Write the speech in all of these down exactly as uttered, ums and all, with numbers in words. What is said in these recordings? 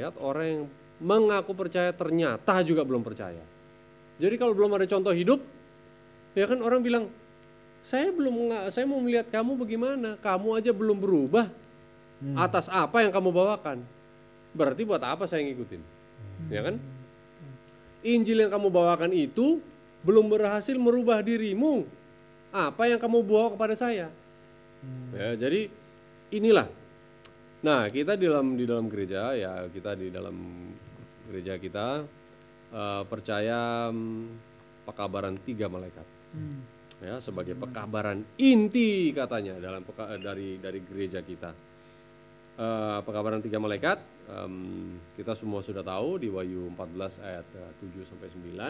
melihat orang yang mengaku percaya ternyata juga belum percaya. Jadi kalau belum ada contoh hidup, ya kan orang bilang, saya belum, saya mau melihat kamu bagaimana, kamu aja belum berubah hmm. atas apa yang kamu bawakan. Berarti buat apa saya ngikutin, hmm. ya kan? Injil yang kamu bawakan itu belum berhasil merubah dirimu. Apa yang kamu bawa kepada saya? Hmm. Ya, jadi inilah. Nah, kita di dalam di dalam gereja ya, kita di dalam gereja kita uh, percaya um, pekabaran tiga malaikat. Hmm. Ya, sebagai pekabaran inti katanya dalam peka, dari dari gereja kita. Uh, pekabaran tiga malaikat um, kita semua sudah tahu di Wahyu empat belas ayat tujuh sampai sembilan.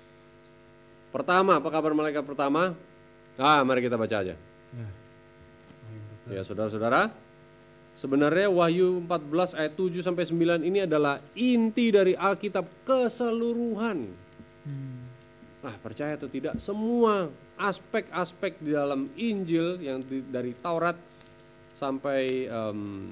Pertama, pekabaran malaikat pertama. Ah, mari kita baca aja. Ya, ya saudara-saudara, sebenarnya Wahyu empat belas ayat tujuh sampai sembilan ini adalah inti dari Alkitab keseluruhan. Hmm. Nah, percaya atau tidak, semua aspek-aspek di dalam Injil yang di, dari Taurat sampai um,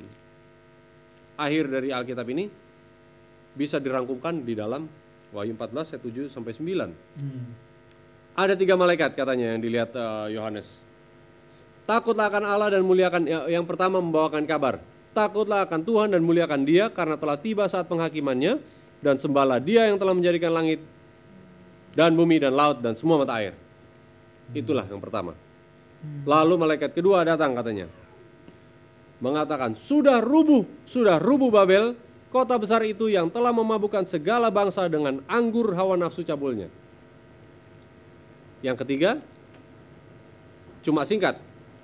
akhir dari Alkitab ini bisa dirangkumkan di dalam Wahyu empat belas ayat tujuh sampai sembilan. Hmm. Ada tiga malaikat katanya yang dilihat Yohanes. Uh, Takutlah akan Allah dan muliakan, yang pertama membawakan kabar. Takutlah akan Tuhan dan muliakan Dia karena telah tiba saat penghakimannya, dan sembahlah Dia yang telah menjadikan langit dan bumi dan laut dan semua mata air. Itulah yang pertama. Lalu malaikat kedua datang katanya, mengatakan, sudah rubuh, sudah rubuh Babel, kota besar itu yang telah memabukkan segala bangsa dengan anggur hawa nafsu cabulnya. Yang ketiga, cuma singkat.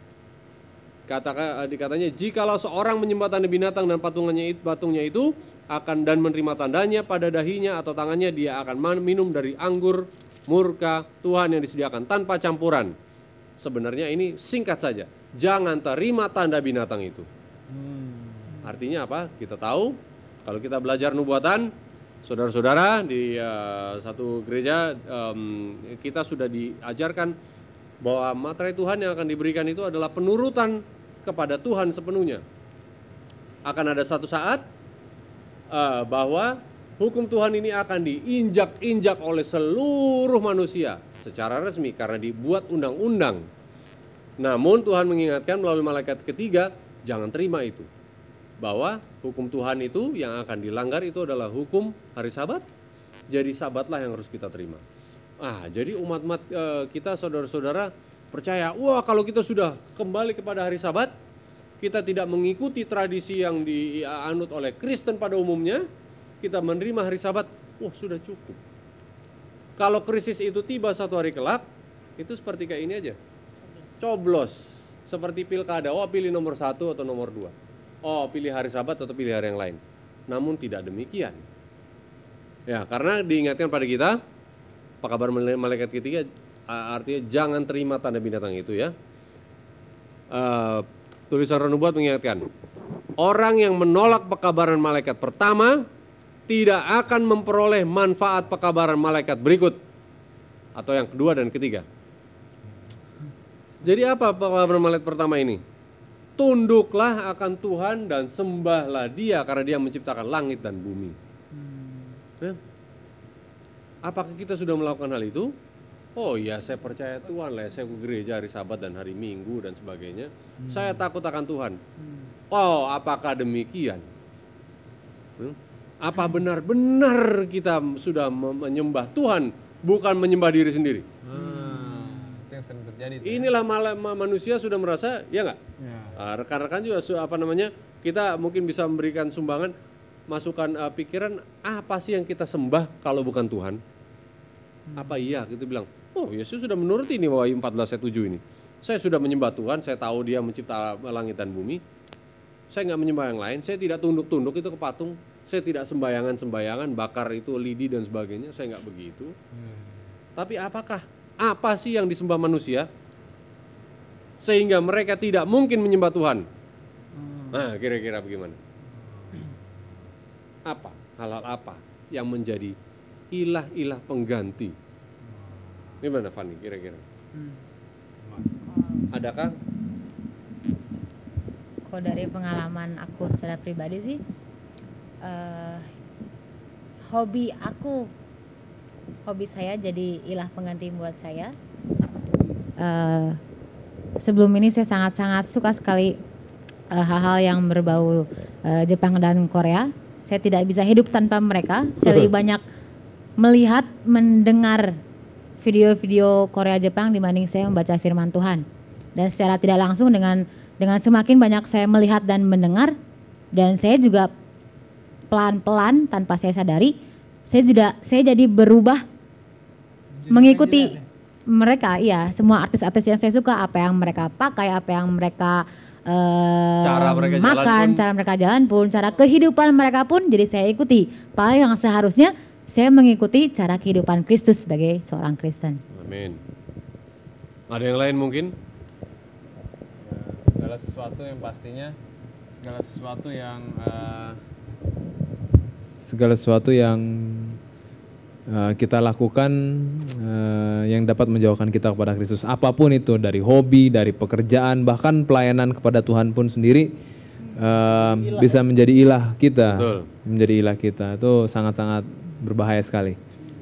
Kata, dikatanya, jikalau seorang menyembah tanda binatang dan patungannya itu, patungnya itu akan dan menerima tandanya pada dahinya atau tangannya, dia akan minum dari anggur murka Tuhan yang disediakan tanpa campuran. Sebenarnya ini singkat saja, jangan terima tanda binatang itu. Hmm. Artinya apa? Kita tahu kalau kita belajar nubuatan, saudara-saudara di uh, satu gereja um, kita sudah diajarkan bahwa materai Tuhan yang akan diberikan itu adalah penurutan kepada Tuhan sepenuhnya. Akan ada satu saat uh, bahwa hukum Tuhan ini akan diinjak-injak oleh seluruh manusia secara resmi karena dibuat undang-undang. Namun Tuhan mengingatkan melalui malaikat ketiga, jangan terima itu. Bahwa hukum Tuhan itu yang akan dilanggar itu adalah hukum hari Sabat. Jadi Sabatlah yang harus kita terima. Ah, jadi umat-umat e, kita, saudara-saudara, percaya, wah kalau kita sudah kembali kepada hari Sabat, kita tidak mengikuti tradisi yang dianut oleh Kristen pada umumnya, kita menerima hari Sabat, wah sudah cukup. Kalau krisis itu tiba satu hari kelak, itu seperti kayak ini aja, coblos, seperti pilkada, oh pilih nomor satu atau nomor dua, oh pilih hari Sabat atau pilih hari yang lain. Namun tidak demikian. Ya, karena diingatkan pada kita, pekabar malaikat ketiga artinya jangan terima tanda binatang itu ya. Uh, tulisan Roh Nubuat mengingatkan, orang yang menolak pekabaran malaikat pertama tidak akan memperoleh manfaat pekabaran malaikat berikut atau yang kedua dan ketiga. Jadi apa pekabaran malaikat pertama ini? Tunduklah akan Tuhan dan sembahlah Dia karena Dia menciptakan langit dan bumi. Ya. Apakah kita sudah melakukan hal itu? Oh iya, saya percaya Tuhan lah, saya ke gereja hari Sabat dan hari Minggu dan sebagainya. Hmm. Saya takut akan Tuhan. Hmm. Oh, apakah demikian? Hmm? Apa benar-benar kita sudah menyembah Tuhan, bukan menyembah diri sendiri? Hmm. Itu yang sering terjadi. Inilah malah manusia sudah merasa, ya nggak? Ya. Nah, rekan-rekan juga apa namanya? Kita mungkin bisa memberikan sumbangan, masukan uh, pikiran, apa sih yang kita sembah kalau bukan Tuhan? Hmm. Apa iya? Kita bilang, oh Yesus sudah menuruti ini Wahyu empat belas ayat tujuh ini. Saya sudah menyembah Tuhan, saya tahu Dia mencipta langit dan bumi. Saya nggak menyembah yang lain, saya tidak tunduk-tunduk itu ke patung. Saya tidak sembayangan-sembayangan, bakar itu lidi dan sebagainya, saya nggak begitu. Hmm. Tapi apakah, apa sih yang disembah manusia? Sehingga mereka tidak mungkin menyembah Tuhan. Hmm. Nah, kira-kira bagaimana? Apa, hal-hal apa yang menjadi ilah-ilah pengganti? Gimana Fanny kira-kira? Hmm. Adakah? Kalau dari pengalaman aku secara pribadi sih, uh, hobi aku, hobi saya jadi ilah pengganti buat saya. Uh, sebelum ini saya sangat-sangat suka sekali uh, hal-hal yang berbau uh, Jepang dan Korea. Saya tidak bisa hidup tanpa mereka. Saya lebih banyak melihat, mendengar video-video Korea Jepang dibanding saya membaca firman Tuhan. Dan secara tidak langsung dengan dengan semakin banyak saya melihat dan mendengar, dan saya juga pelan-pelan tanpa saya sadari, saya juga saya jadi berubah jadi mengikuti mereka. Iya, semua artis-artis yang saya suka, apa yang mereka pakai, apa yang mereka uh, cara mereka makan, jalan cara mereka jalan pun, cara kehidupan mereka pun, jadi saya ikuti. Padahal yang seharusnya saya mengikuti cara kehidupan Kristus sebagai seorang Kristen. Amin. Ada yang lain mungkin? Segala sesuatu yang pastinya, segala sesuatu yang uh, segala sesuatu yang uh, kita lakukan uh, yang dapat menjauhkan kita kepada Kristus. Apapun itu, dari hobi, dari pekerjaan, bahkan pelayanan kepada Tuhan pun sendiri uh, bisa menjadi ilah kita. Betul. Menjadi ilah kita. Itu sangat-sangat berbahaya sekali.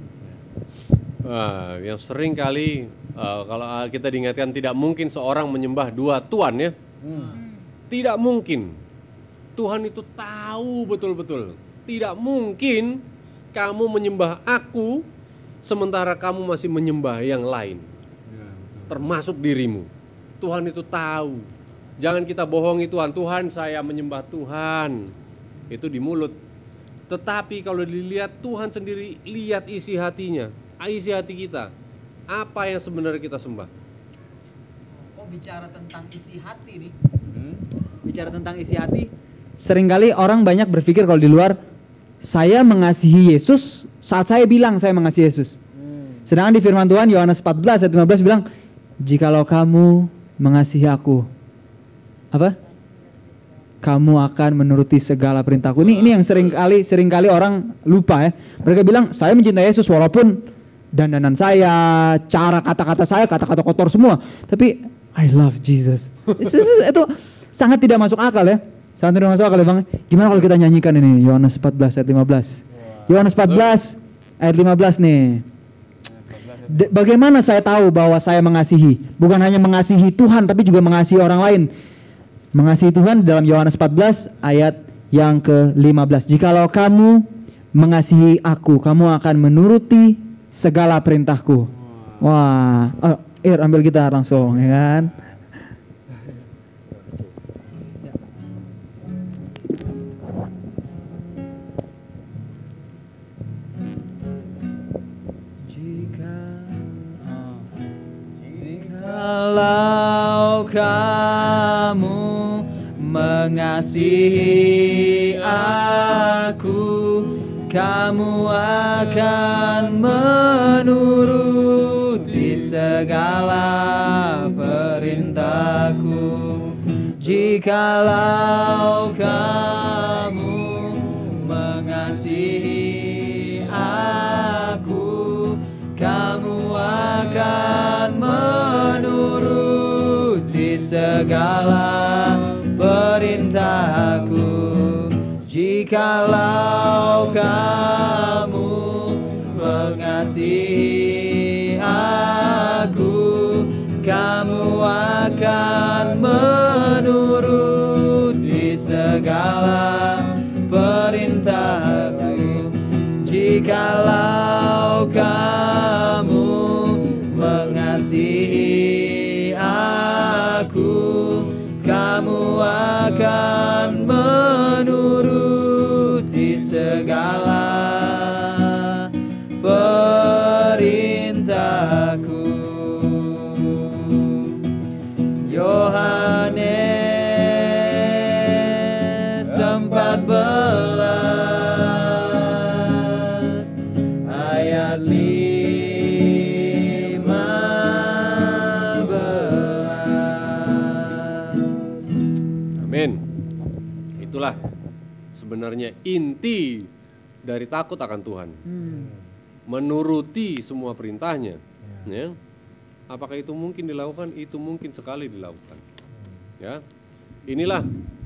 Uh, yang sering kali uh, kalau kita diingatkan tidak mungkin seorang menyembah dua Tuhan ya. Hmm. Tidak mungkin. Tuhan itu tahu betul-betul. Tidak mungkin kamu menyembah aku sementara kamu masih menyembah yang lain. Ya, termasuk dirimu. Tuhan itu tahu. Jangan kita bohongi Tuhan. Tuhan, saya menyembah Tuhan. Itu di mulut. Tetapi kalau dilihat, Tuhan sendiri lihat isi hatinya, isi hati kita. Apa yang sebenarnya kita sembah? Oh, bicara tentang isi hati nih. Hmm. Bicara tentang isi hati. Seringkali orang banyak berpikir kalau di luar, saya mengasihi Yesus saat saya bilang saya mengasihi Yesus. Hmm. Sedangkan di firman Tuhan Yohanes empat belas ayat lima belas bilang, jikalau kamu mengasihi aku, apa? Kamu akan menuruti segala perintahku. Ini ini yang sering kali sering kali orang lupa ya. Mereka bilang saya mencintai Yesus walaupun dandanan saya, cara kata-kata saya, kata-kata kotor semua. Tapi I love Jesus. Itu, itu sangat tidak masuk akal ya. Sangat tidak masuk akal ya Bang. Gimana kalau kita nyanyikan ini Yohanes empat belas ayat lima belas. Yohanes empat belas ayat lima belas nih. D- bagaimana saya tahu bahwa saya mengasihi? Bukan hanya mengasihi Tuhan tapi juga mengasihi orang lain. Mengasihi Tuhan dalam Yohanes empat belas ayat yang ke lima belas. Jikalau kamu mengasihi aku, kamu akan menuruti segala perintahku. Wah, oh, Ir ambil gitar langsung ya kan. Jika oh. Jikalau kamu mengasihi aku, kamu akan menuruti segala perintahku. Jikalau kamu mengasihi aku, kamu akan menuruti segala perintahku. Jikalau kamu mengasihi aku, kamu akan menuruti segala perintahku. Jikalau kamu mengasihi aku, kamu akan menuruti segala perintahku. Yohanes empat belas ayat lima belas. Amin. Itulah sebenarnya inti dari takut akan Tuhan. Hmm. Menuruti semua perintahnya. Ya. Ya. Apakah itu mungkin dilakukan? Itu mungkin sekali dilakukan. Ya. Inilah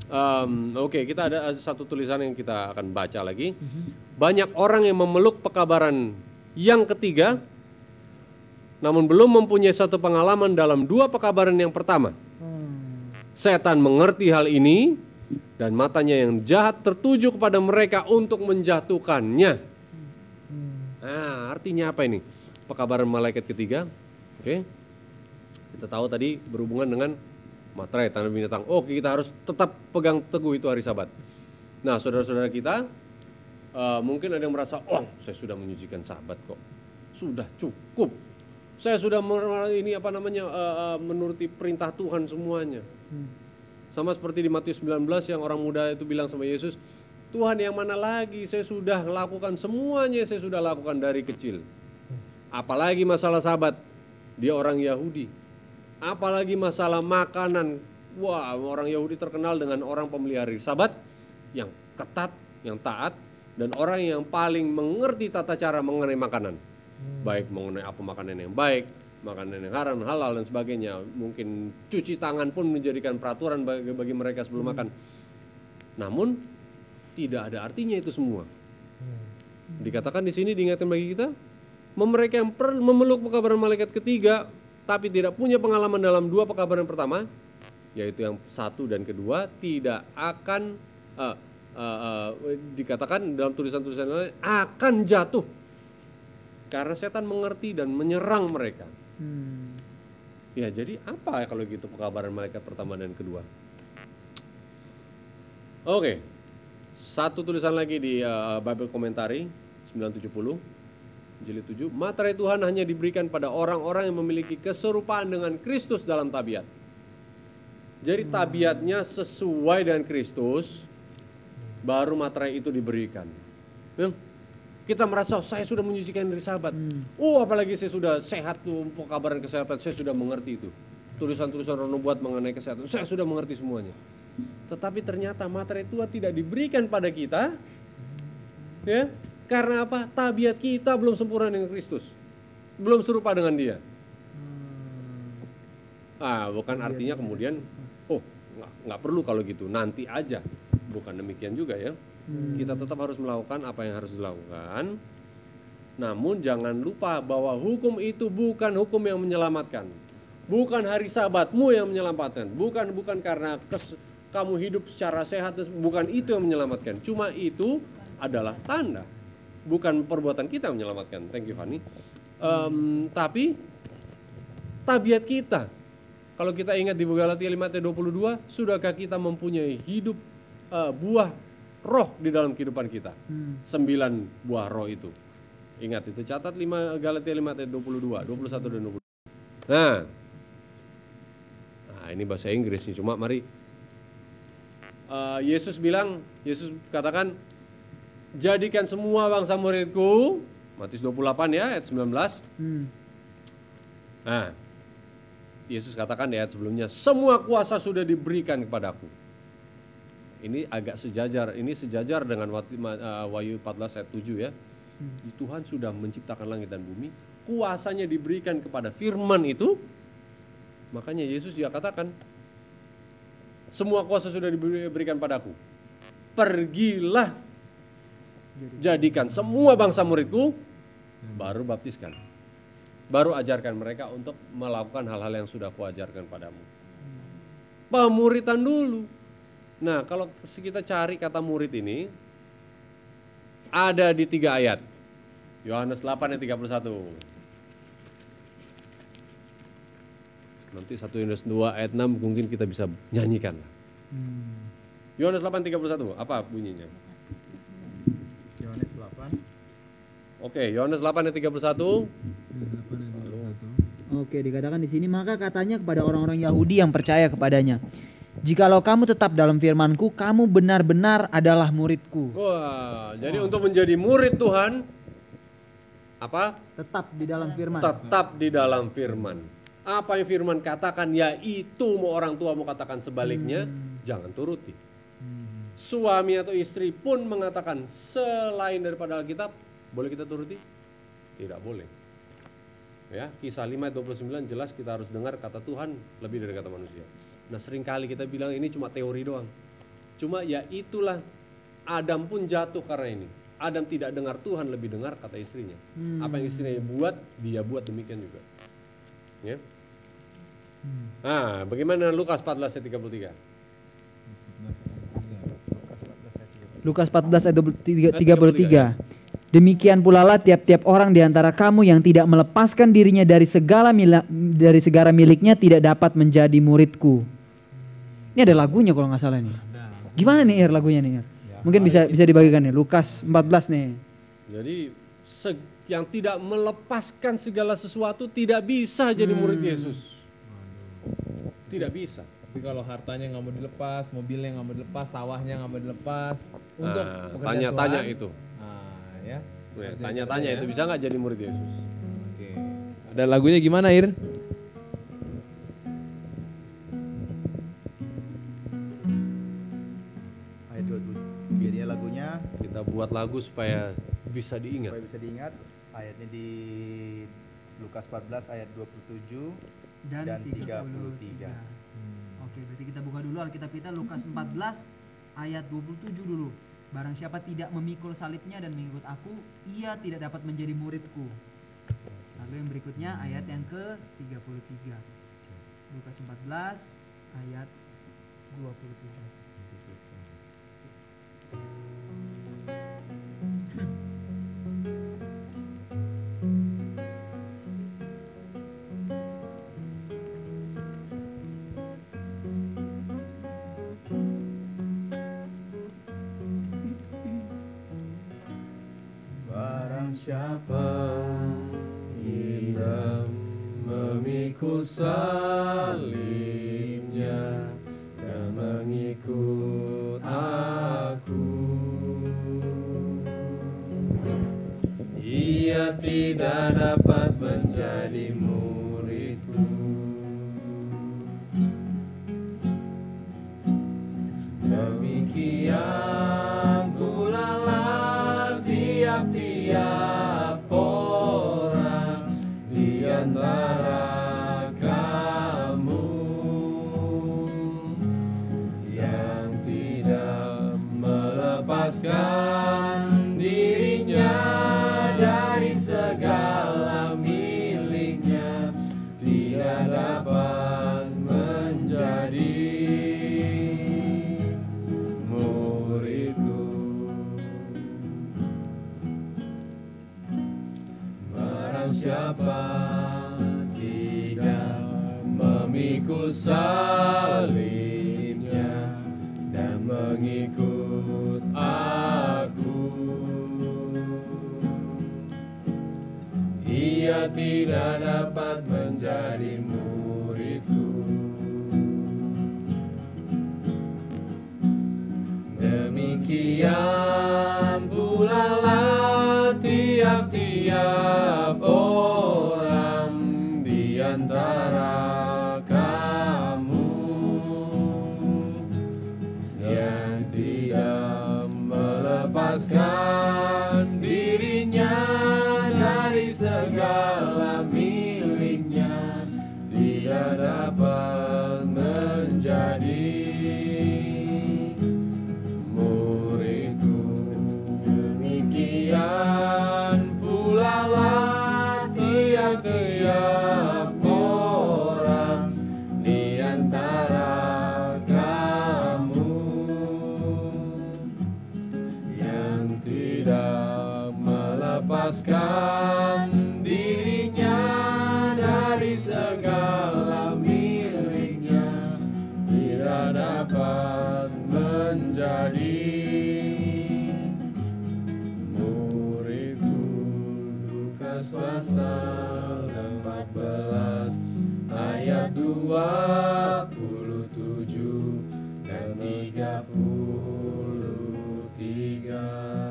Um, Oke, okay, kita ada satu tulisan yang kita akan baca lagi. Banyak orang yang memeluk pekabaran yang ketiga, namun belum mempunyai satu pengalaman dalam dua pekabaran yang pertama. Setan mengerti hal ini dan matanya yang jahat tertuju kepada mereka untuk menjatuhkannya. Nah, artinya apa ini? Pekabaran malaikat ketiga. Oke. Okay. Kita tahu tadi berhubungan dengan materai, tanah binatang. Oke, kita harus tetap pegang teguh itu hari Sabat. Nah, saudara-saudara kita, uh, mungkin ada yang merasa, oh, saya sudah menyucikan Sabat kok. Sudah cukup. Saya sudah ini apa namanya uh, uh, menuruti perintah Tuhan semuanya. Hmm. Sama seperti di Matius sembilan belas yang orang muda itu bilang sama Yesus, Tuhan yang mana lagi? Saya sudah lakukan semuanya, saya sudah lakukan dari kecil. Apalagi masalah Sabat. Dia orang Yahudi. Apalagi masalah makanan. Wah, orang Yahudi terkenal dengan orang pemelihara Sabat yang ketat, yang taat, dan orang yang paling mengerti tata cara mengenai makanan. Hmm. Baik mengenai apa makanan yang baik, makanan yang haram, halal dan sebagainya. Mungkin cuci tangan pun menjadikan peraturan bagi, bagi mereka sebelum hmm. makan. Namun tidak ada artinya itu semua. Hmm. Dikatakan di sini diingatkan bagi kita, mereka yang per, memeluk pekabaran malaikat ketiga tapi tidak punya pengalaman dalam dua pekabaran pertama, yaitu yang satu dan kedua, tidak akan uh, uh, uh, dikatakan dalam tulisan-tulisan lain akan jatuh karena setan mengerti dan menyerang mereka. Hmm. Ya, jadi apa ya kalau gitu pekabaran malaikat pertama dan kedua? Oke, satu tulisan lagi di uh, Bible Commentary sembilan tujuh puluh. Jilid tujuh, materai Tuhan hanya diberikan pada orang-orang yang memiliki keserupaan dengan Kristus dalam tabiat. Jadi hmm. tabiatnya sesuai dengan Kristus, baru materai itu diberikan. Ya? Kita merasa, oh, saya sudah menyucikan dari Sabat. Hmm. Oh, apalagi saya sudah sehat tuh, pekabaran kesehatan, saya sudah mengerti itu. Tulisan-tulisan nubuat mengenai kesehatan, saya sudah mengerti semuanya. Tetapi ternyata materai Tuhan tidak diberikan pada kita, ya. Karena apa? Tabiat kita belum sempurna dengan Kristus. Belum serupa dengan dia. Ah, bukan artinya kemudian, oh, nggak, nggak perlu kalau gitu, nanti aja. Bukan demikian juga ya. Kita tetap harus melakukan apa yang harus dilakukan. Namun jangan lupa bahwa hukum itu bukan hukum yang menyelamatkan. Bukan hari Sabatmu yang menyelamatkan. Bukan bukan karena kes, kamu hidup secara sehat, bukan itu yang menyelamatkan. Cuma itu adalah tanda. Bukan perbuatan kita yang menyelamatkan. Thank you Fanny. Um, tapi tabiat kita. Kalau kita ingat di Galatia lima ayat dua puluh dua, sudahkah kita mempunyai hidup uh, buah roh di dalam kehidupan kita? Hmm. Sembilan buah roh itu. Ingat itu, catat lima, Galatia lima ayat dua puluh dua, dua puluh satu dan dua puluh dua. Nah, nah ini bahasa Inggris nih, cuma mari. Uh, Yesus bilang, Yesus katakan, jadikan semua bangsa muridku, Matius dua puluh delapan ya, ayat sembilan belas. Hmm. Nah, Yesus katakan di ayat sebelumnya, semua kuasa sudah diberikan kepadaku. Ini agak sejajar, ini sejajar dengan Wahyu empat belas ayat tujuh ya. Hmm. Tuhan sudah menciptakan langit dan bumi, kuasanya diberikan kepada firman itu. Makanya Yesus juga katakan, semua kuasa sudah diberikan padaku. Pergilah, jadikan semua bangsa muridku, baru baptiskan. Baru ajarkan mereka untuk melakukan hal-hal yang sudah kuajarkan padamu. Pemuritan dulu. Nah, kalau kita cari kata murid ini, ada di tiga ayat. Yohanes delapan ayat tiga puluh satu. Nanti satu Yohanes dua ayat enam mungkin kita bisa nyanyikan. Yohanes delapan tiga puluh satu, apa bunyinya? Yohanes delapan. Oke, Yohanes delapan ayat tiga puluh satu. Oke, dikatakan di sini, maka katanya kepada orang-orang Yahudi yang percaya kepadanya, jikalau kamu tetap dalam firman-Ku, kamu benar-benar adalah murid-Ku. Wah, jadi oh. untuk menjadi murid Tuhan, apa? Tetap di dalam firman. Tetap di dalam firman. Apa yang firman katakan, ya itu mau orang tua mau katakan sebaliknya, hmm. jangan turuti. Hmm. Suami atau istri pun mengatakan selain daripada Alkitab, boleh kita turuti? Tidak boleh. Ya, Kisah lima ayat dua puluh sembilan jelas kita harus dengar kata Tuhan lebih dari kata manusia. Nah, seringkali kita bilang ini cuma teori doang. Cuma ya itulah, Adam pun jatuh karena ini. Adam tidak dengar Tuhan, lebih dengar kata istrinya. Hmm. Apa yang istrinya buat, dia buat demikian juga. Ya. Hmm. Nah, bagaimana Lukas empat belas ayat tiga puluh tiga? Lukas empat belas ayat tiga puluh tiga. Demikian pula lah tiap-tiap orang di antara kamu yang tidak melepaskan dirinya dari segala mila, dari segala miliknya tidak dapat menjadi muridku. Ini ada lagunya kalau nggak salah nih. Gimana nih Ir lagunya nih Ir? Mungkin bisa bisa dibagikan nih Lukas empat belas nih. Jadi se- yang tidak melepaskan segala sesuatu tidak bisa jadi murid Yesus. Tidak bisa. Tapi kalau hartanya nggak mau dilepas, mobilnya nggak mau dilepas, sawahnya nggak mau dilepas, untuk Nah, pekerjaan tanya-tanya Tuhan, itu. Nah, ya. Ya, tanya-tanya itu bisa nggak jadi murid Yesus? Oke. Ada lagunya gimana, Ir? Ayat dua puluh tujuh. Jadinya lagunya Kita buat lagu supaya bisa diingat. supaya bisa diingat. Ayatnya di Lukas empat belas ayat dua puluh tujuh Dan, dan tiga puluh tiga. Hmm. Oke, berarti kita buka dulu Alkitab kita Lukas empat belas ayat dua puluh tujuh dulu. Barang siapa tidak memikul salibnya dan mengikut aku, ia tidak dapat menjadi muridku. Lalu yang berikutnya ayat yang ke tiga puluh tiga. Lukas empat belas ayat dua puluh tujuh. Barang Siapa hendak memikul salibnya dan mengikut aku, ia tidak dapat menjadi muridku. Demikian pula lah tiap-tiap orang di antara kamu yang tidak melepaskan dirinya dari segala miliknya tidak dapat menjadi muridku. Barang siapa tidak memikul salibnya dan mengikut aku, ia tidak dapat menjadi muridku. Demikian pula lah tiap-tiap orang di antara kamu yang tidak melepaskan dirinya dari segala miliknya tidak dapat menjadi muridku. Demikian pula lah tiap-tiap orang di antara kamu yang tidak melepaskan dirinya dari segala miliknya tidak dapat menjadi muridku. Lukas pasal empat belas ayat dua puluh tujuh dan tiga puluh tiga.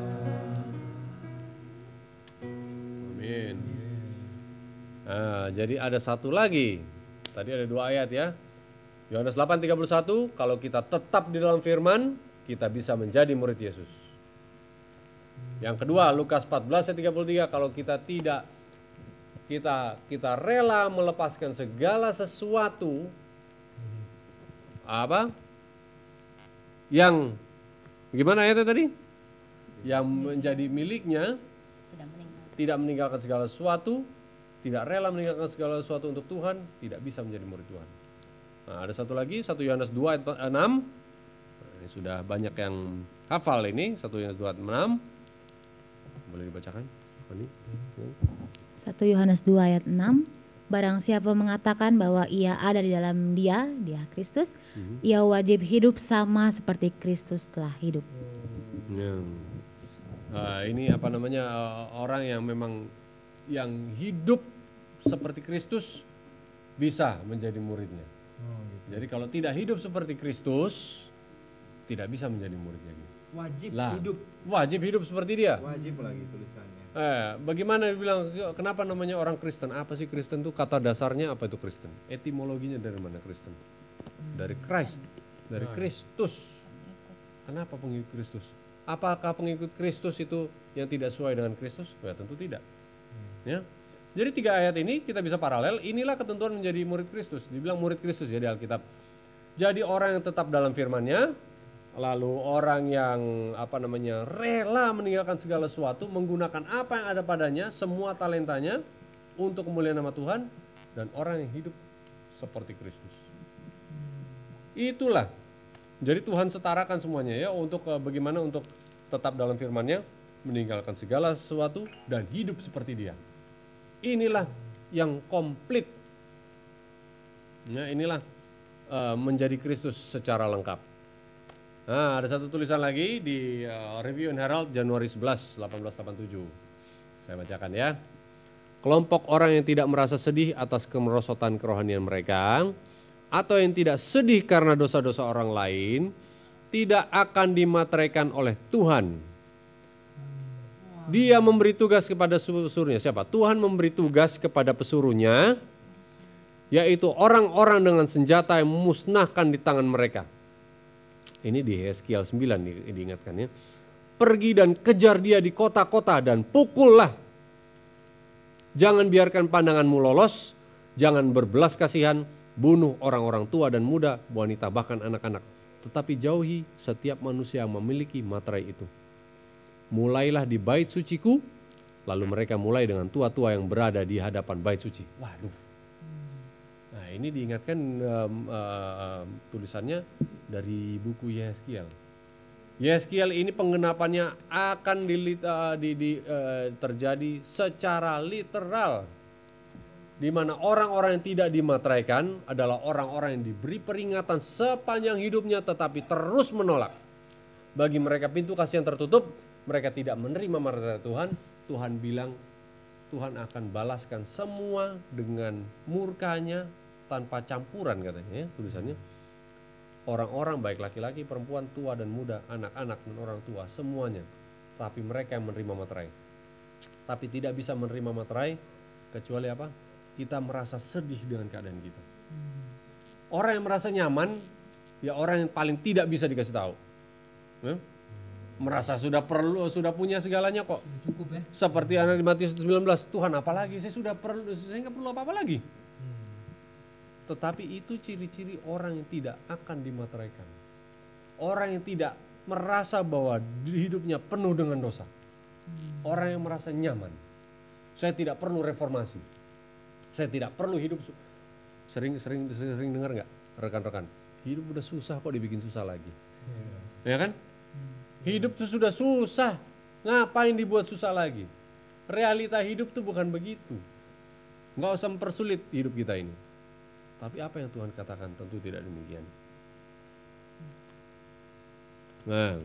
Amin. Nah, jadi ada satu lagi. Tadi ada dua ayat ya. Yohanes delapan tiga puluh satu, kalau kita tetap di dalam firman, kita bisa menjadi murid Yesus. Yang kedua, Lukas empat belas ayat tiga puluh tiga, kalau kita tidak kita kita rela melepaskan segala sesuatu apa? yang gimana ayatnya tadi? Yang menjadi miliknya Tidak meninggal. tidak meninggalkan segala sesuatu, tidak rela meninggalkan segala sesuatu untuk Tuhan, tidak bisa menjadi murid Tuhan. Nah, ada satu lagi, satu Yohanes dua ayat enam. Nah, ini sudah banyak yang hafal ini, satu Yohanes dua ayat enam. Boleh dibacakan? Ini. satu Yohanes dua ayat enam. Barang siapa mengatakan bahwa ia ada di dalam dia, dia Kristus, Mhm. ia wajib hidup sama seperti Kristus telah hidup. Ya. Nah, ini apa namanya uh, orang yang memang yang hidup seperti Kristus bisa menjadi muridnya. Oh, gitu. Jadi kalau tidak hidup seperti Kristus tidak bisa menjadi muridnya. Wajib Lah, hidup. wajib hidup seperti dia. Wajib lagi tulisannya. Eh, bagaimana dibilang kenapa namanya orang Kristen? Apa sih Kristen itu? Kata dasarnya apa itu Kristen? Etimologinya dari mana Kristen? Dari Christ, dari Kristus. Kenapa pengikut Kristus? Apakah pengikut Kristus itu yang tidak sesuai dengan Kristus? Ya tentu tidak. Ya. Jadi tiga ayat ini kita bisa paralel. Inilah ketentuan menjadi murid Kristus. Dibilang murid Kristus ya di Alkitab. Jadi orang yang tetap dalam firman-Nya, lalu orang yang apa namanya rela meninggalkan segala sesuatu, menggunakan apa yang ada padanya, semua talentanya untuk kemuliaan nama Tuhan, dan orang yang hidup seperti Kristus. Itulah. Jadi Tuhan setarakan semuanya ya untuk uh, bagaimana untuk tetap dalam firman-Nya, meninggalkan segala sesuatu dan hidup seperti Dia. Inilah yang komplit. Ya, inilah uh, menjadi Kristus secara lengkap. Nah, ada satu tulisan lagi di uh, Review and Herald Januari sebelas, delapan belas delapan puluh tujuh. Saya bacakan ya. Kelompok orang yang tidak merasa sedih atas kemerosotan kerohanian mereka, atau yang tidak sedih karena dosa-dosa orang lain, tidak akan dimateraikan oleh Tuhan. Dia memberi tugas kepada pesuruhnya. Siapa? Tuhan memberi tugas kepada pesuruhnya, yaitu orang-orang dengan senjata yang memusnahkan di tangan mereka. Ini di H C B N sembilan di, diingatkan ya. Pergi dan kejar dia di kota-kota dan pukullah. Jangan biarkan pandanganmu lolos, jangan berbelas kasihan, bunuh orang-orang tua dan muda, wanita bahkan anak-anak. Tetapi jauhi setiap manusia yang memiliki materai itu. Mulailah di bait suciku, lalu mereka mulai dengan tua-tua yang berada di hadapan bait suci. Waduh. Nah ini diingatkan um, uh, tulisannya dari buku Yeskiel. Yeskiel ini penggenapannya akan di, uh, di, di, uh, terjadi secara literal, di mana orang-orang yang tidak dimateraikan adalah orang-orang yang diberi peringatan sepanjang hidupnya tetapi terus menolak. Bagi mereka pintu kasih yang tertutup, mereka tidak menerima materai Tuhan. Tuhan bilang Tuhan akan balaskan semua dengan murkanya tanpa campuran katanya ya tulisannya. Orang-orang baik laki-laki, perempuan, tua dan muda, anak-anak dan orang tua semuanya. Tapi mereka yang menerima materai. Tapi tidak bisa menerima materai kecuali apa? Kita merasa sedih dengan keadaan kita. Orang yang merasa nyaman ya orang yang paling tidak bisa dikasih tahu. Ya? Merasa sudah perlu, sudah punya segalanya kok. Cukup ya. Seperti anak di Matius sembilan belas, Tuhan apalagi, saya sudah perlu, saya nggak perlu apa-apa lagi. Tetapi itu ciri-ciri orang yang tidak akan dimateraikan. Orang yang tidak merasa bahwa hidupnya penuh dengan dosa. Orang yang merasa nyaman. Saya tidak perlu reformasi. Saya tidak perlu hidup. Sering-sering sering dengar nggak rekan-rekan? Hidup udah susah kok dibikin susah lagi. Ya kan? Hidup itu sudah susah, ngapain dibuat susah lagi? Realita hidup itu bukan begitu. Nggak usah mempersulit hidup kita ini. Tapi apa yang Tuhan katakan tentu tidak demikian. Nah,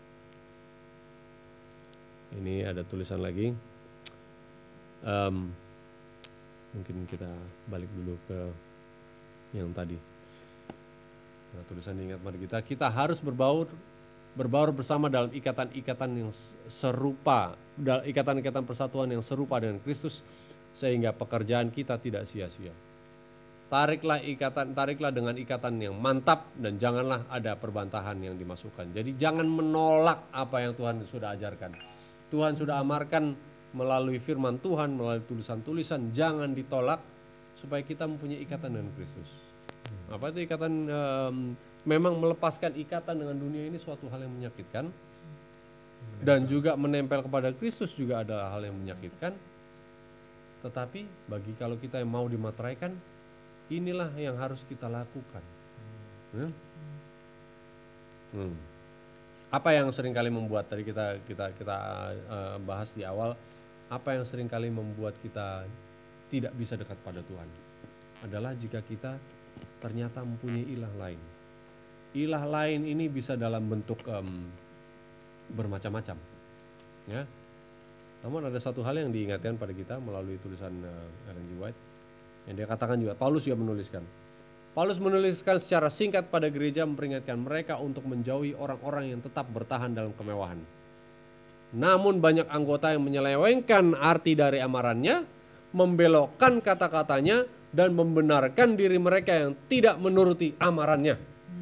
ini ada tulisan lagi. Um, mungkin kita balik dulu ke yang tadi. Nah, tulisan diingat mari kita, kita harus berbaur berbaur bersama dalam ikatan-ikatan yang serupa, dalam ikatan-ikatan persatuan yang serupa dengan Kristus, sehingga pekerjaan kita tidak sia-sia. Tariklah ikatan, tariklah dengan ikatan yang mantap dan janganlah ada perbantahan yang dimasukkan. Jadi jangan menolak apa yang Tuhan sudah ajarkan. Tuhan sudah amarkan melalui firman Tuhan, melalui tulisan-tulisan, jangan ditolak supaya kita mempunyai ikatan dengan Kristus. Apa itu ikatan um, memang melepaskan ikatan dengan dunia ini suatu hal yang menyakitkan. Dan juga menempel kepada Kristus juga adalah hal yang menyakitkan. Tetapi bagi kalau kita yang mau dimateraikan, inilah yang harus kita lakukan. Hmm. Hmm. Apa yang seringkali membuat tadi kita kita kita uh, bahas di awal, apa yang seringkali membuat kita tidak bisa dekat pada Tuhan adalah jika kita ternyata mempunyai ilah lain. Ilah lain ini bisa dalam bentuk um, bermacam-macam, ya. Namun ada satu hal yang diingatkan pada kita melalui tulisan uh, Ellen G. White yang dia katakan juga, Paulus juga menuliskan. Paulus menuliskan secara singkat pada gereja memperingatkan mereka untuk menjauhi orang-orang yang tetap bertahan dalam kemewahan. Namun banyak anggota yang menyelewengkan arti dari amarannya, membelokkan kata-katanya dan membenarkan diri mereka yang tidak menuruti amarannya.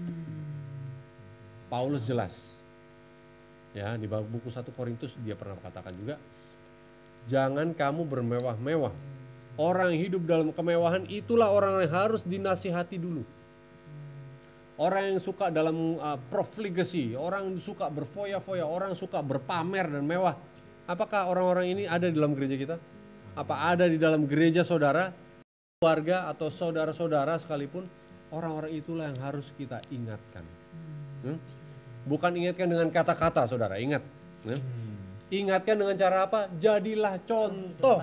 Paulus jelas. Ya, di buku satu Korintus dia pernah katakan juga, jangan kamu bermewah-mewah. Orang yang hidup dalam kemewahan itulah orang yang harus dinasihati dulu. Orang yang suka dalam uh, profligasi, orang yang suka berfoya-foya, orang yang suka berpamer dan mewah. Apakah orang-orang ini ada di dalam gereja kita? Apa ada di dalam gereja saudara, keluarga atau saudara-saudara sekalipun? Orang-orang itulah yang harus kita ingatkan. Hmm? Bukan ingatkan dengan kata-kata, saudara, ingat. Ya. Ingatkan dengan cara apa? Jadilah contoh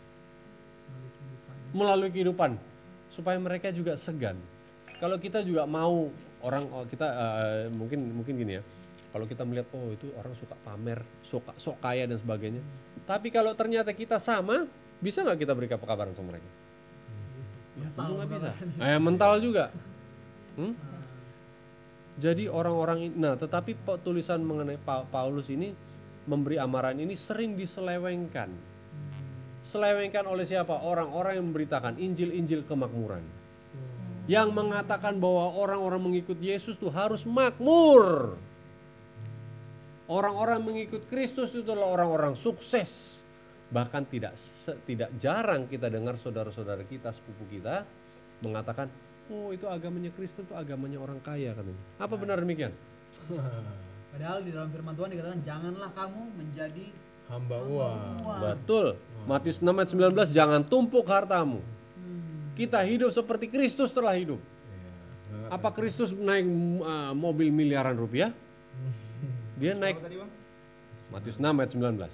melalui kehidupan, supaya mereka juga segan. Kalau kita juga mau orang kita uh, mungkin mungkin gini ya. Kalau kita melihat oh itu orang suka pamer, suka sok kaya dan sebagainya. Tapi kalau ternyata kita sama, bisa nggak kita berikan kabaran sama mereka? Ya, tentu nggak bisa. Eh, mental juga. Hmm? Jadi orang-orang ini, nah tetapi tulisan mengenai Paulus ini memberi amaran ini sering diselewengkan. Selewengkan oleh siapa? Orang-orang yang memberitakan Injil-Injil kemakmuran. Yang mengatakan bahwa orang-orang mengikut Yesus itu harus makmur. Orang-orang mengikut Kristus itu adalah orang-orang sukses. Bahkan tidak tidak jarang kita dengar saudara-saudara kita, sepupu kita mengatakan, oh itu agamanya Kristen, itu agamanya orang kaya katanya. Apa benar demikian? Padahal di dalam firman Tuhan dikatakan janganlah kamu menjadi hamba uang. Betul. Matius enam ayat sembilan belas, jangan tumpuk hartamu. Hmm. Kita hidup seperti Kristus telah hidup. Ya. Apa Kristus naik uh, mobil miliaran rupiah? Dia naik Matius enam ayat sembilan belas.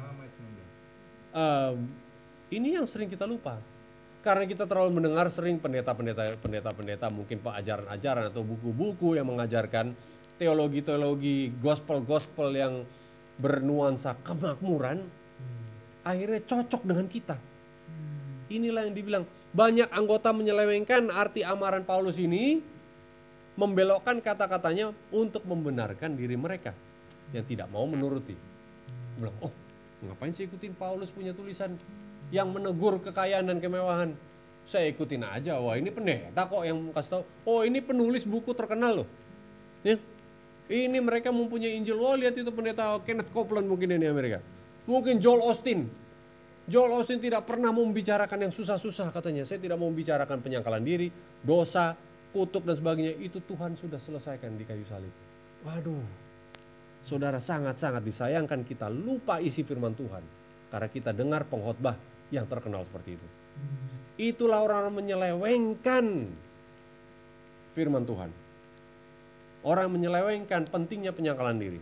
Uh, ini yang sering kita lupa. Karena kita terlalu mendengar sering pendeta-pendeta pendeta-pendeta mungkin ajaran-ajaran atau buku-buku yang mengajarkan teologi-teologi gospel-gospel yang bernuansa kemakmuran, hmm. akhirnya cocok dengan kita. Hmm. Inilah yang dibilang banyak anggota menyelewengkan arti amaran Paulus ini, membelokkan kata-katanya untuk membenarkan diri mereka yang tidak mau menuruti. Hmm. Bilang, oh ngapain sih ikutin Paulus punya tulisan yang menegur kekayaan dan kemewahan? Saya ikutin aja. Wah ini pendeta kok yang kasih tahu. Oh ini penulis buku terkenal loh. Ya. Ini mereka mempunyai Injil. Wah lihat itu pendeta Kenneth Copeland mungkin di Amerika. Mungkin Joel Osteen. Joel Osteen tidak pernah membicarakan yang susah-susah katanya. Saya tidak mau membicarakan penyangkalan diri, dosa, kutuk dan sebagainya. Itu Tuhan sudah selesaikan di kayu salib. Waduh. Saudara, sangat-sangat disayangkan kita lupa isi firman Tuhan. Karena kita dengar pengkhotbah yang terkenal seperti itu. Itulah orang-orang menyelewengkan firman Tuhan. Orang menyelewengkan pentingnya penyangkalan diri.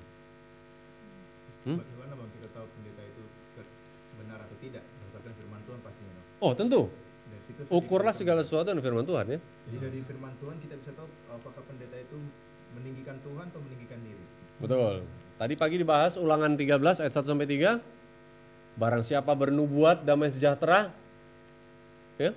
Hmm? Bagaimana bang kita tahu pendeta itu benar atau tidak berdasarkan firman Tuhan pastinya? Oh tentu. Ukurlah segala sesuatu dengan firman Tuhan ya. Jadi dari firman Tuhan kita bisa tahu apakah pendeta itu meninggikan Tuhan atau meninggikan diri. Betul. Tadi pagi dibahas Ulangan tiga belas ayat satu sampai tiga. Barang siapa bernubuat damai sejahtera, ya.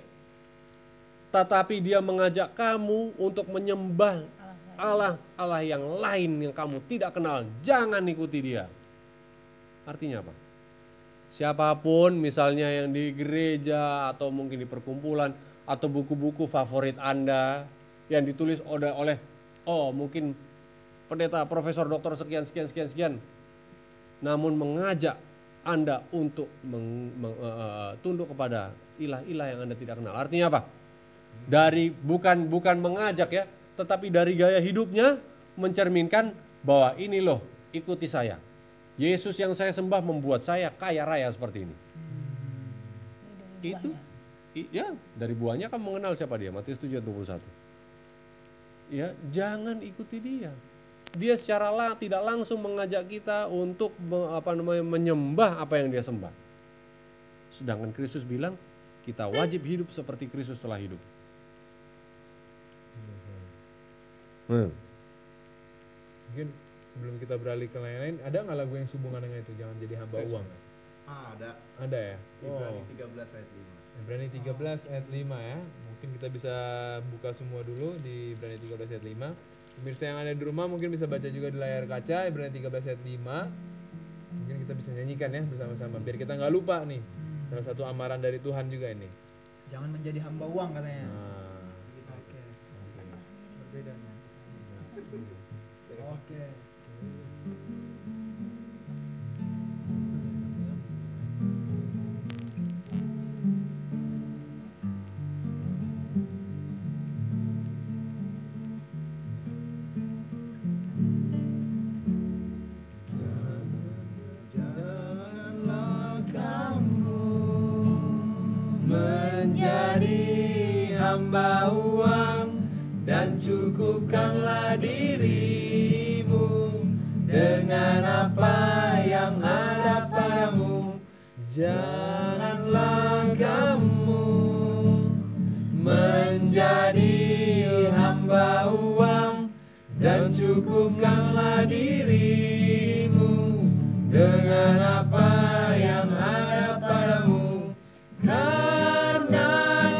Tetapi dia mengajak kamu untuk menyembah Allah, Allah yang lain yang kamu tidak kenal, jangan ikuti dia. Artinya apa? Siapapun misalnya yang di gereja atau mungkin di perkumpulan atau buku-buku favorit Anda yang ditulis oleh, oleh oh mungkin pendeta, profesor, doktor sekian sekian sekian sekian, namun mengajak Anda untuk meng, meng, uh, tunduk kepada ilah-ilah yang Anda tidak kenal. Artinya apa? Dari bukan bukan mengajak ya, tetapi dari gaya hidupnya mencerminkan bahwa ini loh, ikuti saya. Yesus yang saya sembah membuat saya kaya raya seperti ini. Dari Itu, buahnya. i- ya dari buahnya kan mengenal siapa dia, Matius tujuh ayat dua puluh satu. Ya, jangan ikuti dia. Dia secara lah, tidak langsung mengajak kita untuk me- apa namanya menyembah apa yang dia sembah. Sedangkan Kristus bilang kita wajib hidup seperti Kristus telah hidup. Hmm. Mungkin sebelum kita beralih ke lain-lain, ada nggak lagu yang sehubungan dengan itu? Jangan jadi hamba uang. Ah, ada. Ada ya? Ibrani Oh. tiga belas ayat lima. Ibrani tiga belas ayat lima ya. Mungkin kita bisa buka semua dulu di Ibrani tiga belas ayat lima. Pemirsa yang ada di rumah mungkin bisa baca juga di layar kaca Ibrani tiga belas ayat lima. Mungkin kita bisa nyanyikan ya bersama-sama biar kita nggak lupa nih. Salah satu amaran dari Tuhan juga ini. Jangan menjadi hamba uang katanya. Nah, Oke. Berbeda. Oke. janganlah kamu menjadi hamba uang dan cukupkanlah dirimu dengan apa yang ada padamu. Janganlah kamu menjadi hamba uang dan cukupkanlah dirimu dengan apa yang ada padamu. Karena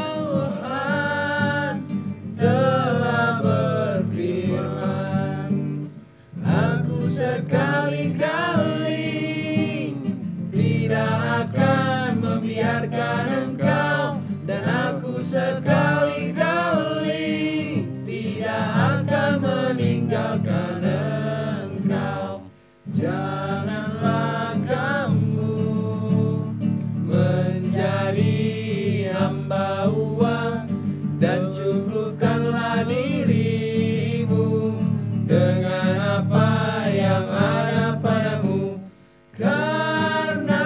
Tuhan telah berfirman, aku sekali-kali tidak akan membiarkan engkau, dan aku sekali-kali tidak akan meninggalkan engkau. Janganlah kamu menjadi hamba uang dan cukupkanlah dirimu dengan apa yang ada padamu. Karena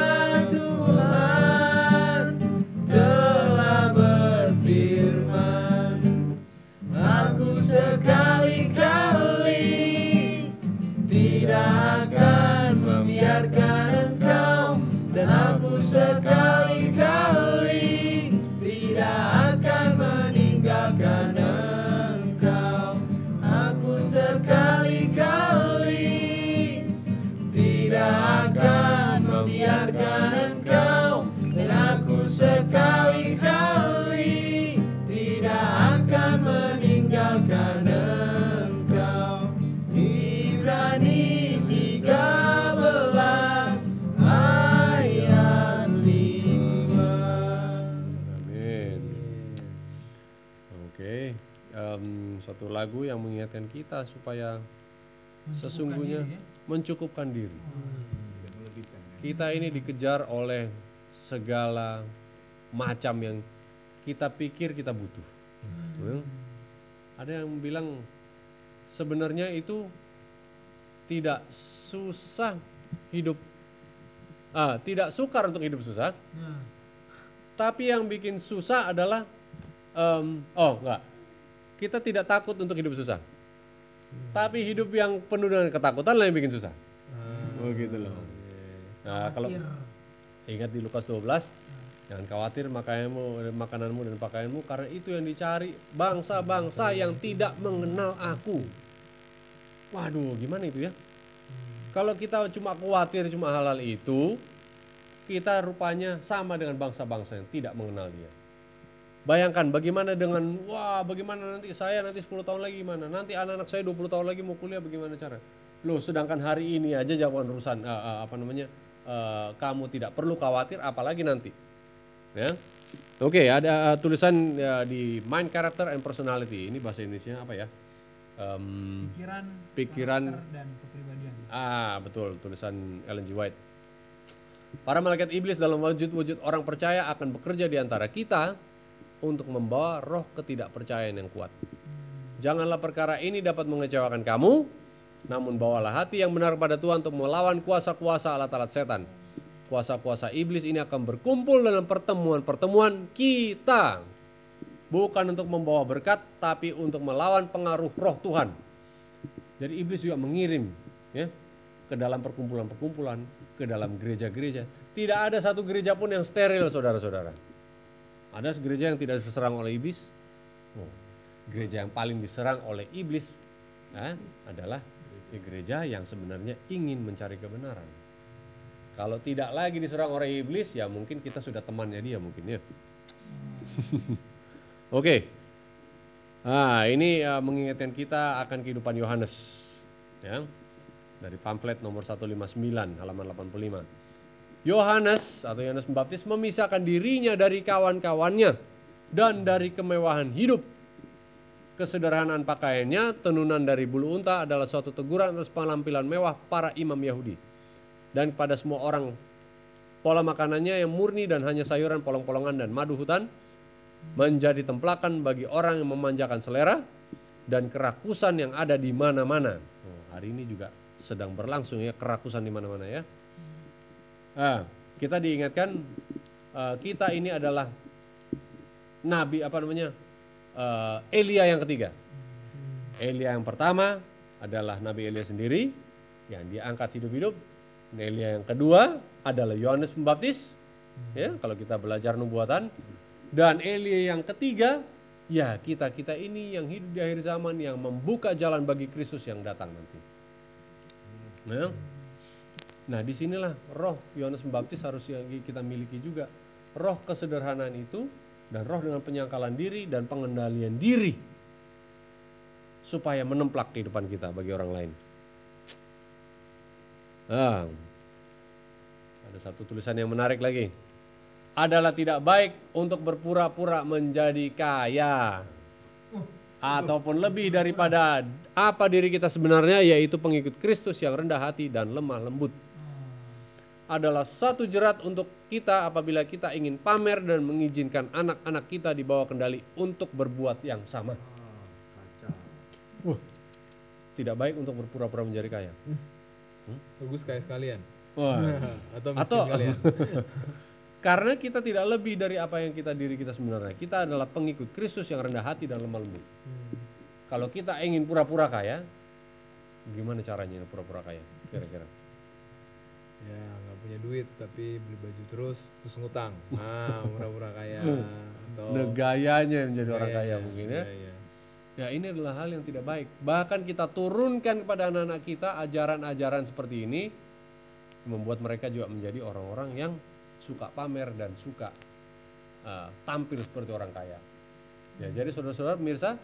Tuhan telah berfirman, aku sekali-kali tidak akan membiarkan engkau, dan aku sekali-kali tidak akan meninggalkan engkau. Aku sekali-kali tidak akan membiarkan engkau, dan aku sekali-kali tidak akan meninggalkan engkau. Ibrani tiga belas ayat lima. Amin. Oke, em, satu lagu yang mengingatkan kita supaya sesungguhnya diri, ya. mencukupkan diri. Dan melebihkan. Ya. Kita ini dikejar oleh segala macam yang kita pikir kita butuh. Hmm. Ada yang bilang sebenarnya itu tidak susah hidup, ah, tidak sukar untuk hidup susah, Nah, tapi yang bikin susah adalah, em, oh enggak, kita tidak takut untuk hidup susah, tapi hidup yang penuh dengan ketakutan lah yang bikin susah. Oh gitu loh. Nah kalau ingat di Lukas dua belas, jangan khawatir makananmu, makananmu dan pakaianmu, karena itu yang dicari bangsa-bangsa yang tidak mengenal aku. Waduh, gimana itu ya? Kalau kita cuma khawatir cuma hal-hal itu, kita rupanya sama dengan bangsa-bangsa yang tidak mengenal dia. Bayangkan bagaimana dengan, wah bagaimana nanti saya nanti sepuluh tahun lagi gimana? Nanti anak-anak saya dua puluh tahun lagi mau kuliah bagaimana cara? Loh, sedangkan hari ini aja jawaban urusan uh, uh, apa namanya? Uh, kamu tidak perlu khawatir apalagi nanti. Ya. Oke, ada uh, tulisan uh, di Mind, Character and Personality. Ini bahasa Indonesia apa ya? Um, pikiran, pikiran karakter, dan kepribadian. Ah, betul, tulisan Ellen G. White. Para malaikat iblis dalam wujud-wujud orang percaya akan bekerja di antara kita untuk membawa roh ketidakpercayaan yang kuat. Janganlah perkara ini dapat mengecewakan kamu, namun bawalah hati yang benar pada Tuhan untuk melawan kuasa-kuasa alat-alat setan. Kuasa-kuasa iblis ini akan berkumpul dalam pertemuan-pertemuan kita. Bukan untuk membawa berkat, tapi untuk melawan pengaruh roh Tuhan. Jadi iblis juga mengirim ya, ke dalam perkumpulan-perkumpulan, ke dalam gereja-gereja. Tidak ada satu gereja pun yang steril, saudara-saudara. Ada gereja yang tidak diserang oleh iblis. Oh, gereja yang paling diserang oleh iblis ya, adalah gereja yang sebenarnya ingin mencari kebenaran. Kalau tidak lagi diserang oleh iblis, ya mungkin kita sudah temannya dia mungkin ya. Oke, nah ini uh, mengingatkan kita akan kehidupan Yohanes, ya, dari pamflet nomor seratus lima puluh sembilan halaman delapan puluh lima. Yohanes atau Yohanes Pembaptis memisahkan dirinya dari kawan-kawannya dan dari kemewahan hidup. Kesederhanaan pakaiannya, tenunan dari bulu unta adalah suatu teguran atas penampilan mewah para imam Yahudi. Dan kepada semua orang, pola makanannya yang murni dan hanya sayuran polong-polongan dan madu hutan menjadi templakan bagi orang yang memanjakan selera dan kerakusan yang ada di mana-mana. Oh, hari ini juga sedang berlangsung ya kerakusan di mana-mana ya. Nah, kita diingatkan uh, kita ini adalah nabi apa namanya uh, Elia yang ketiga. Elia yang pertama adalah Nabi Elia sendiri yang diangkat hidup-hidup. Elia yang kedua adalah Yohanes Pembaptis. Ya, kalau kita belajar nubuatan. Dan Elia yang ketiga, ya kita-kita ini yang hidup di akhir zaman yang membuka jalan bagi Kristus yang datang nanti. Nah, nah disinilah roh Yohanes Pembaptis harus yang kita miliki juga. Roh kesederhanaan itu dan roh dengan penyangkalan diri dan pengendalian diri supaya menemplak kehidupan kita bagi orang lain. Nah, ada satu tulisan yang menarik lagi. Adalah tidak baik untuk berpura-pura menjadi kaya ataupun lebih daripada apa diri kita sebenarnya, yaitu pengikut Kristus yang rendah hati dan lemah lembut. Adalah satu jerat untuk kita apabila kita ingin pamer dan mengizinkan anak-anak kita dibawa kendali untuk berbuat yang sama. Wah, tidak baik untuk berpura-pura menjadi kaya. Hmm? Bagus kaya sekalian. Wah. Atau miskin Atau sekalian. Karena kita tidak lebih dari apa yang kita diri kita sebenarnya. Kita adalah pengikut Kristus yang rendah hati dan lemah lembut. Hmm. Kalau kita ingin pura-pura kaya, gimana caranya pura-pura kaya? Kira-kira? Ya nggak punya duit tapi beli baju terus terus ngutang. Ah, pura-pura kaya. Atau nah, gayanya menjadi gaya, orang kaya mungkin ya. Gaya. Ya ini adalah hal yang tidak baik. Bahkan kita turunkan kepada anak-anak kita ajaran-ajaran seperti ini, membuat mereka juga menjadi orang-orang yang suka pamer dan suka uh, tampil seperti orang kaya. Ya, jadi saudara-saudara pemirsa,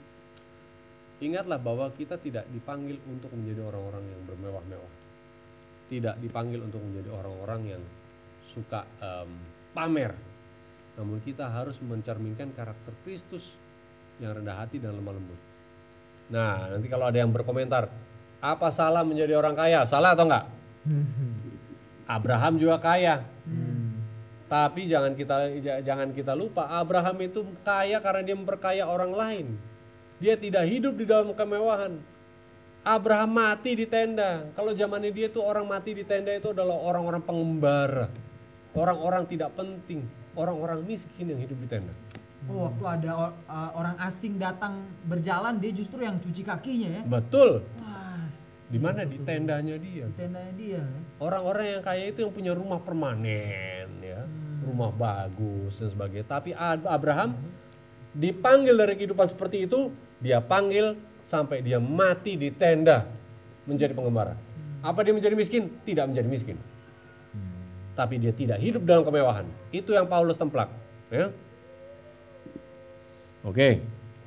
ingatlah bahwa kita tidak dipanggil untuk menjadi orang-orang yang bermewah-mewah. Tidak dipanggil untuk menjadi orang-orang yang suka um, pamer. Namun kita harus mencerminkan karakter Kristus yang rendah hati dan lemah lembut. Nah, nanti kalau ada yang berkomentar, apa salah menjadi orang kaya? Salah atau enggak? Abraham juga kaya. Hmm. Tapi jangan kita jangan kita lupa, Abraham itu kaya karena dia memperkaya orang lain. Dia tidak hidup di dalam kemewahan. Abraham mati di tenda. Kalau zamannya dia itu orang mati di tenda itu adalah orang-orang pengembara, orang-orang tidak penting, orang-orang miskin yang hidup di tenda. Oh, waktu ada uh, orang asing datang berjalan, dia justru yang cuci kakinya ya. Betul. Wah. Di mana? Di tendanya dia. Di tendanya dia. Orang-orang yang kaya itu yang punya rumah permanen ya, hmm. rumah bagus dan sebagainya. Tapi Abraham hmm. dipanggil dari kehidupan seperti itu, dia panggil sampai dia mati di tenda menjadi pengembara. Hmm. Apa dia menjadi miskin? Tidak menjadi miskin. Hmm. Tapi dia tidak hidup dalam kemewahan. Itu yang Paulus templak. Ya. Oke.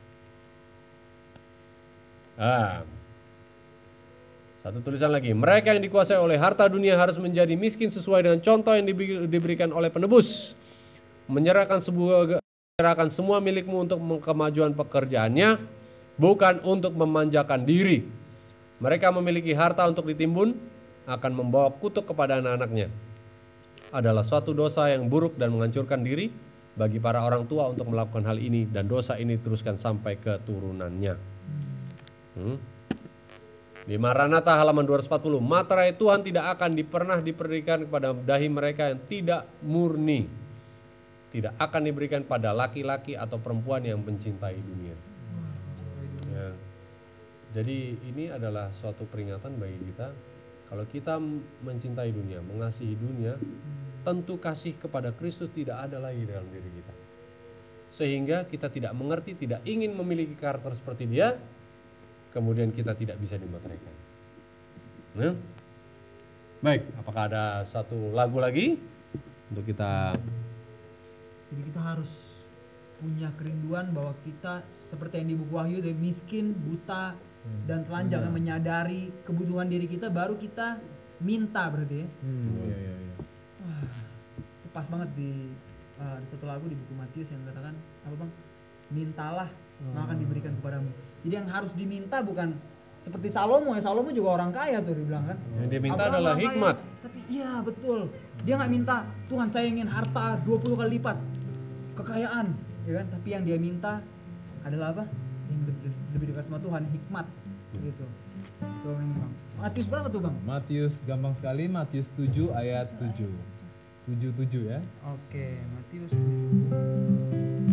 Ah. Satu tulisan lagi, mereka yang dikuasai oleh harta dunia harus menjadi miskin sesuai dengan contoh yang diberikan oleh penebus. Menyerahkan sebuah menyerahkan semua milikmu untuk kemajuan pekerjaannya, bukan untuk memanjakan diri. Mereka memiliki harta untuk ditimbun, akan membawa kutuk kepada anak-anaknya. Adalah suatu dosa yang buruk dan menghancurkan diri, bagi para orang tua untuk melakukan hal ini dan dosa ini teruskan sampai ke turunannya. Hmm. Di Maranatha halaman dua ratus empat puluh, materai Tuhan tidak akan pernah diberikan kepada dahi mereka yang tidak murni. Tidak akan diberikan pada laki-laki atau perempuan yang mencintai dunia. Ya. Jadi ini adalah suatu peringatan bagi kita. Kalau kita mencintai dunia, mengasihi dunia, tentu kasih kepada Kristus tidak ada lagi dalam diri kita. Sehingga kita tidak mengerti, tidak ingin memiliki karakter seperti dia, kemudian kita tidak bisa dimateraikan. Nah, baik, apakah ada satu lagu lagi untuk kita? Jadi kita harus punya kerinduan bahwa kita seperti yang di buku Wahyu, dari miskin, buta, dan telanjang, hmm. menyadari kebutuhan diri kita, baru kita minta berarti ya. Hmm, iya, iya, iya. Wah, pas banget di uh, ada satu lagu di buku Matius yang katakan apa bang? Mintalah, hmm. maka akan diberikan kepadamu. Jadi yang harus diminta bukan seperti Salomo ya, Salomo juga orang kaya tuh dibilang kan. Yang dia minta Abraham adalah kaya, hikmat. tapi iya betul. Dia nggak minta Tuhan saya ingin harta dua puluh kali lipat kekayaan, ya kan? Tapi yang dia minta adalah apa? Yang lebih, lebih dekat sama Tuhan, hikmat, gitu. Tuh ini bang. Matius berapa tuh bang? Matius gampang sekali, Matius tujuh ayat tujuh. tujuh tujuh ya. Oke, Matius tujuh.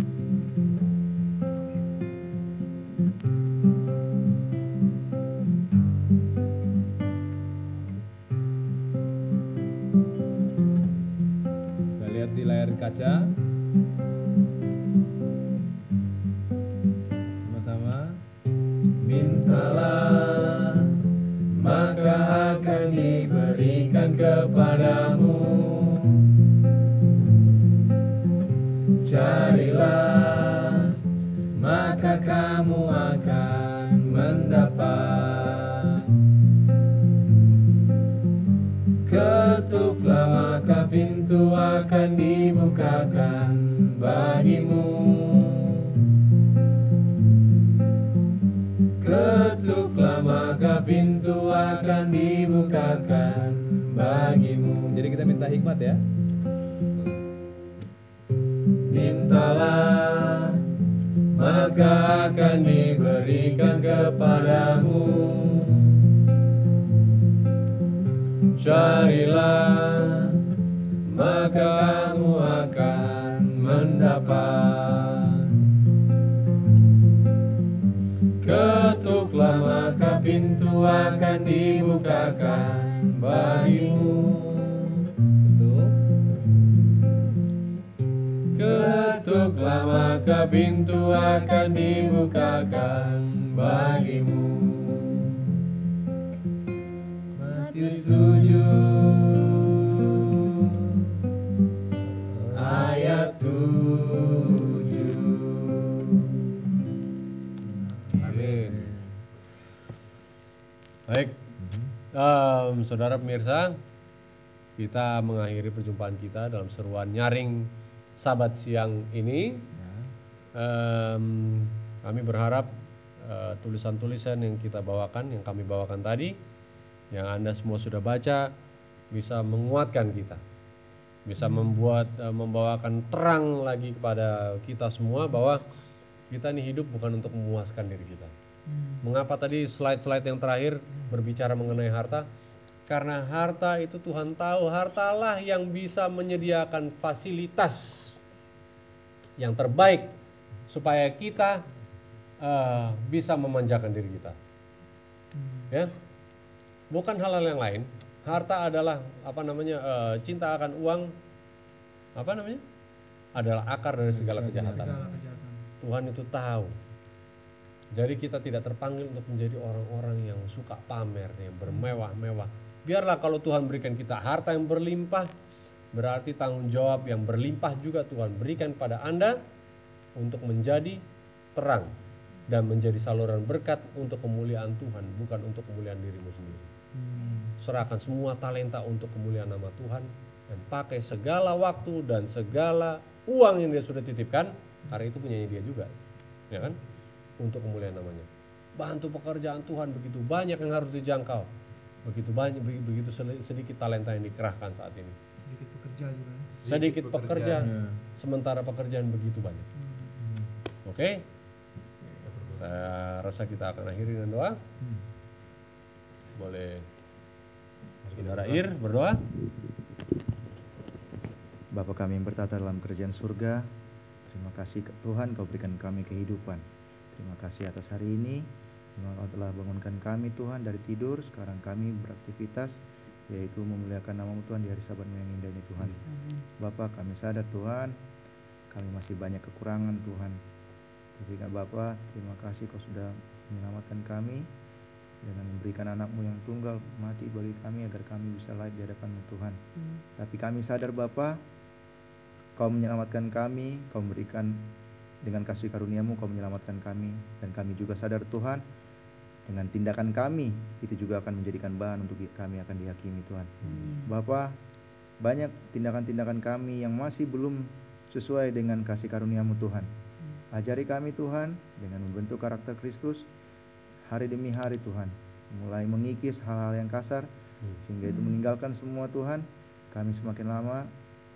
Kita lihat di layar kaca. Sama-sama. Mintalah, maka akan diberikan kepadamu. Carilah, maka kamu akan mendapat. Ketuklah, maka pintu akan dibukakan bagimu. Ketuklah, maka pintu akan dibukakan bagimu. Jadi kita minta hikmat ya. Mintalah, maka akan diberikan kepadamu. Carilah, maka kamu akan mendapat. Ketuklah, maka pintu akan dibukakan bagimu. Ketuklah, maka pintu akan dibukakan bagimu. Matius tujuh ayat tujuh. Amin. Baik, um, saudara pemirsa, kita mengakhiri perjumpaan kita dalam seruan Nyaring Sabat siang ini. Um, kami berharap uh, tulisan-tulisan yang kita bawakan, yang kami bawakan tadi, yang Anda semua sudah baca, bisa menguatkan kita, bisa membuat uh, membawakan terang lagi kepada kita semua bahwa kita ini hidup bukan untuk memuaskan diri kita. Mengapa tadi slide-slide yang terakhir berbicara mengenai harta? Karena harta itu Tuhan tahu, hartalah yang bisa menyediakan fasilitas yang terbaik supaya kita uh, bisa memanjakan diri kita. Ya, bukan hal-hal yang lain. Harta adalah apa namanya uh, cinta akan uang, apa namanya? Adalah akar dari segala kejahatan. Tuhan itu tahu. Jadi kita tidak terpanggil untuk menjadi orang-orang yang suka pamer, yang bermewah-mewah. Biarlah kalau Tuhan berikan kita harta yang berlimpah, berarti tanggung jawab yang berlimpah juga Tuhan berikan pada Anda untuk menjadi terang dan menjadi saluran berkat untuk kemuliaan Tuhan, bukan untuk kemuliaan dirimu sendiri. Serahkan semua talenta untuk kemuliaan nama Tuhan dan pakai segala waktu dan segala uang yang dia sudah titipkan, karena itu punyanya dia juga, ya kan? Untuk kemuliaan namanya. Bantu pekerjaan Tuhan, begitu banyak yang harus dijangkau, begitu banyak begitu sedikit talenta yang dikerahkan saat ini. Sedikit pekerja juga. sedikit pekerja, pekerjaan. sementara pekerjaan begitu banyak. Oke, saya rasa kita akan akhiri dengan doa. Boleh Saudara Ir berdoa. Bapa kami yang bertata dalam kerajaan surga, terima kasih ke Tuhan Kau berikan kami kehidupan. Terima kasih atas hari ini. Terima Kau telah bangunkan kami Tuhan dari tidur. Sekarang kami beraktivitas, yaitu memuliakan nama Tuhan di hari Sabatmu yang indah ini Tuhan. Bapa, kami sadar Tuhan, kami masih banyak kekurangan Tuhan. Tapi Bapa, terima kasih Kau sudah menyelamatkan kami dengan memberikan anakmu yang tunggal mati bagi kami agar kami bisa layak di hadapan-Mu Tuhan. Hmm. Tapi kami sadar Bapa, Kau menyelamatkan kami, Kau memberikan dengan kasih karunia-Mu, Kau menyelamatkan kami, dan kami juga sadar Tuhan, dengan tindakan kami itu juga akan menjadikan bahan untuk kami akan dihakimi Tuhan. Hmm. Bapa, banyak tindakan-tindakan kami yang masih belum sesuai dengan kasih karunia-Mu Tuhan. Ajari kami Tuhan dengan membentuk karakter Kristus hari demi hari Tuhan, mulai mengikis hal-hal yang kasar sehingga itu meninggalkan semua Tuhan. Kami semakin lama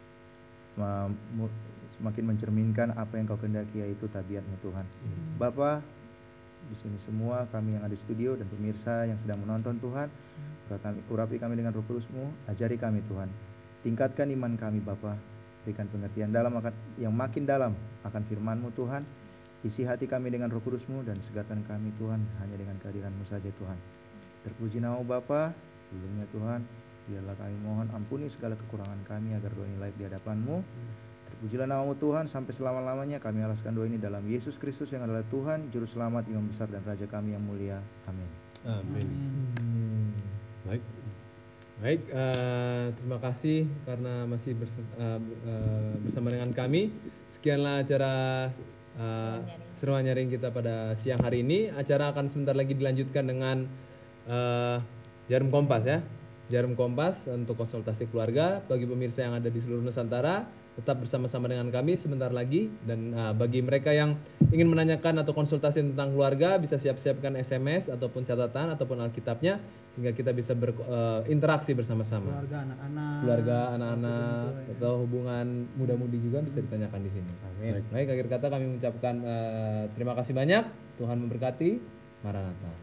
semakin mencerminkan apa yang Kau kehendaki, yaitu tabiat-Mu Tuhan. Bapa, di sini semua kami yang ada di studio dan pemirsa yang sedang menonton Tuhan, urapi kami dengan Roh Kudus-Mu, ajari kami Tuhan, tingkatkan iman kami Bapa, berikan pengertian dalam akan, yang makin dalam akan firman-Mu Tuhan. Isi hati kami dengan Roh Kudus-Mu dan segarkan kami Tuhan hanya dengan kehadiran-Mu saja Tuhan. Terpuji nama Bapa. Sebelumnya Tuhan, biarlah kami mohon ampuni segala kekurangan kami agar doa ini layak di hadapan-Mu. Terpujilah nama-Mu Tuhan sampai selama-lamanya. Kami alaskan doa ini dalam Yesus Kristus yang adalah Tuhan, Juru Selamat, Imam Besar dan Raja kami yang mulia. Amin. Amin. Baik. Baik, uh, terima kasih karena masih berse- uh, uh, bersama dengan kami. Sekianlah acara Uh, Seruan Nyaring kita pada siang hari ini. Acara akan sebentar lagi dilanjutkan dengan uh, Jarum Kompas ya. Jarum Kompas untuk konsultasi keluarga. Bagi pemirsa yang ada di seluruh Nusantara, tetap bersama-sama dengan kami sebentar lagi. Dan uh, bagi mereka yang ingin menanyakan atau konsultasi tentang keluarga, bisa siap-siapkan S M S ataupun catatan ataupun Alkitabnya, sehingga kita bisa berinteraksi uh, bersama-sama. Keluarga anak-anak, keluarga anak-anak atau hubungan muda-mudi juga bisa ditanyakan di sini. Amin. Baik, akhir kata kami mengucapkan uh, terima kasih banyak. Tuhan memberkati. Maranatha.